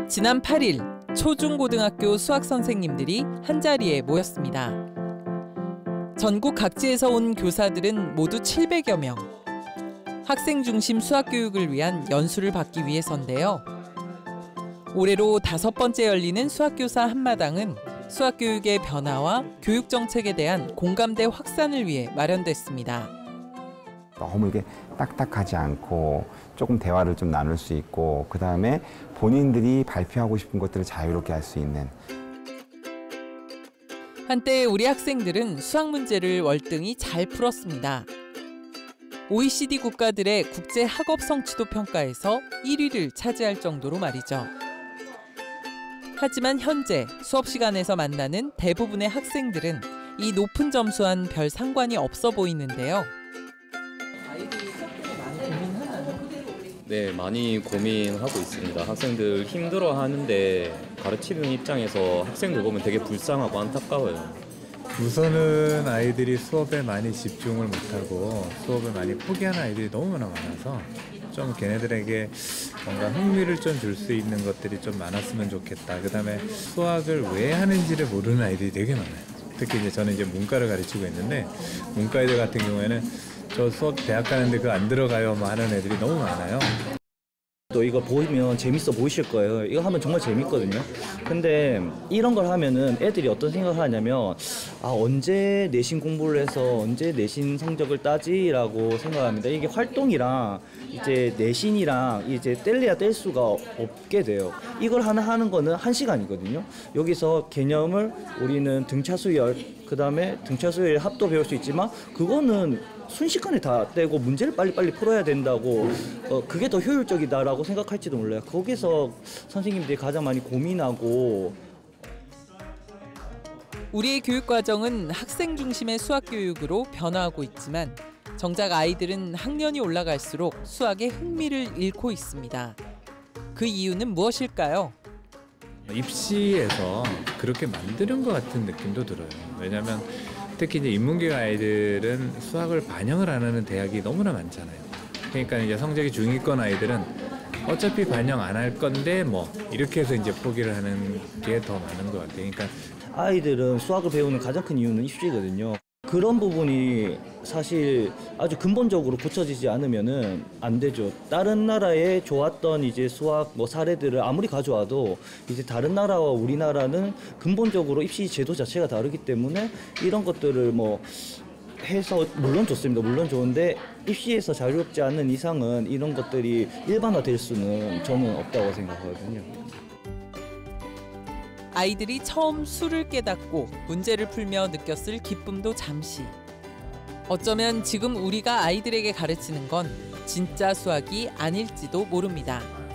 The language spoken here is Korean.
지난 8일 초중고등학교 수학 선생님들이 한자리에 모였습니다. 전국 각지에서 온 교사들은 모두 700여 명. 학생 중심 수학 교육을 위한 연수를 받기 위해서인데요. 올해로 5번째 열리는 수학교사 한마당은 수학 교육의 변화와 교육 정책에 대한 공감대 확산을 위해 마련됐습니다. 너무 이게 딱딱하지 않고 조금 대화를 좀 나눌 수 있고, 그다음에 본인들이 발표하고 싶은 것들을 자유롭게 할 수 있는. 한때 우리 학생들은 수학 문제를 월등히 잘 풀었습니다. OECD 국가들의 국제 학업 성취도 평가에서 1위를 차지할 정도로 말이죠. 하지만 현재 수업 시간에서 만나는 대부분의 학생들은 이 높은 점수와는 별 상관이 없어 보이는데요. 아이들이 수학을 많이 고민하나요? 네, 많이 고민하고 있습니다. 학생들 힘들어하는데 가르치는 입장에서 학생들 보면 되게 불쌍하고 안타까워요. 우선은 아이들이 수업에 많이 집중을 못하고 수업을 많이 포기하는 아이들이 너무나 많아서 좀 걔네들에게 뭔가 흥미를 좀 줄 수 있는 것들이 좀 많았으면 좋겠다. 그다음에 수학을 왜 하는지를 모르는 아이들이 되게 많아요. 특히 이제 저는 이제 문과를 가르치고 있는데 문과 애들 같은 경우에는 저 수학 대학 가는데 그거 안 들어가요 뭐 하는 애들이 너무 많아요. 또 이거 보이면 재밌어 보이실 거예요. 이거 하면 정말 재밌거든요. 근데 이런 걸 하면은 애들이 어떤 생각을 하냐면 언제 내신 공부를 해서 언제 내신 성적을 따지라고 생각합니다. 이게 활동이랑 이제 내신이랑 이제 뗄래야 뗄 수가 없게 돼요. 이걸 하나 하는 거는 1시간이거든요. 여기서 개념을 우리는 등차수열, 그다음에 등차수열 합도 배울 수 있지만 그거는 순식간에 다 떼고 문제를 빨리빨리 풀어야 된다고 그게 더 효율적이다라고 생각할지도 몰라요. 거기서 선생님들이 가장 많이 고민하고. 우리의 교육 과정은 학생 중심의 수학 교육으로 변화하고 있지만 정작 아이들은 학년이 올라갈수록 수학에 흥미를 잃고 있습니다. 그 이유는 무엇일까요? 입시에서 그렇게 만드는 것 같은 느낌도 들어요. 왜냐하면 특히 이제 인문계 아이들은 수학을 반영을 안 하는 대학이 너무나 많잖아요. 그러니까 이제 성적이 중위권 아이들은 어차피 반영 안 할 건데 뭐 이렇게 해서 이제 포기를 하는 게 더 많은 것 같아요. 그러니까 아이들은 수학을 배우는 가장 큰 이유는 입시거든요. 그런 부분이 사실 아주 근본적으로 고쳐지지 않으면은 안 되죠. 다른 나라에 좋았던 이제 수학 사례들을 아무리 가져와도 이제 다른 나라와 우리나라는 근본적으로 입시 제도 자체가 다르기 때문에 이런 것들을 해서 물론 좋습니다. 물론 좋은데 입시에서 자유롭지 않는 이상은 이런 것들이 일반화될 수는 저는 없다고 생각하거든요. 아이들이 처음 수를 깨닫고 문제를 풀며 느꼈을 기쁨도 잠시. 어쩌면 지금 우리가 아이들에게 가르치는 건 진짜 수학이 아닐지도 모릅니다.